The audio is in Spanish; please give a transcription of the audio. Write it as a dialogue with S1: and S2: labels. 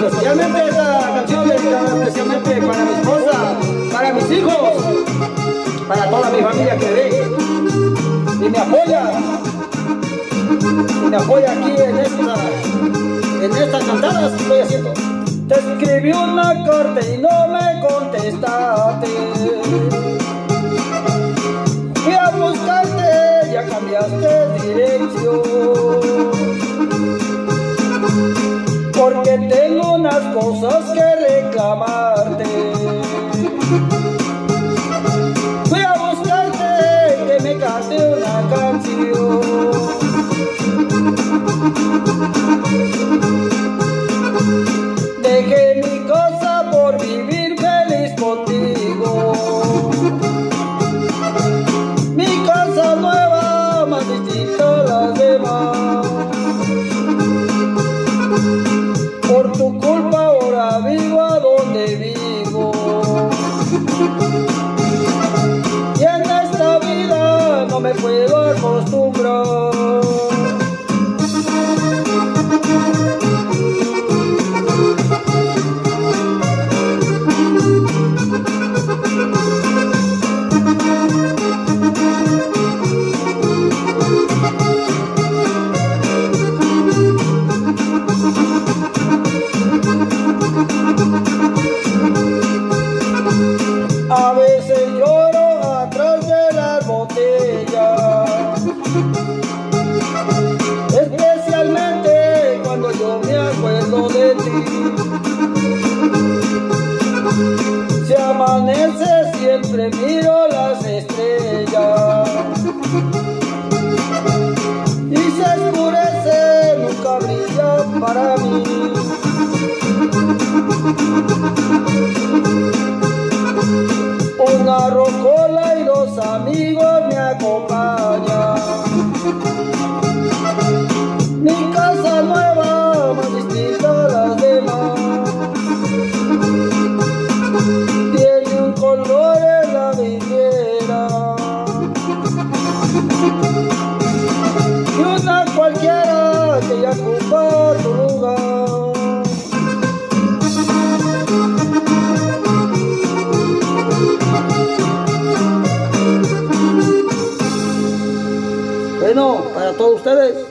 S1: Especialmente esta canción dedicada especialmente para mi esposa, para mis hijos, para toda mi familia que ve y me apoya. Y me apoya aquí en estas cantadas que estoy haciendo. Te escribí una carta y no me contestaste. Fui a buscarte, ya cambiaste dirección. Porque tengo unas cosas que reclamarte. Fui a buscarte, que me cante una canción. Dejé mi casa por vivir feliz contigo. Mi casa nueva, más distinta a las demás. Por tu culpa ahora vivo a donde vivo. Y en esta vida no me puedo acostumbrar. A veces lloro atrás de las botellas, especialmente cuando yo me acuerdo de ti. Si amanece siempre miro las estrellas y se oscurece nunca brilla para mí. Una rocola y dos amigos me acompañan. Mi casa nueva, más distinta a las demás. Tiene un color en la vidriera y una cualquiera que ya ocupa tu lugar. Bueno, para todos ustedes.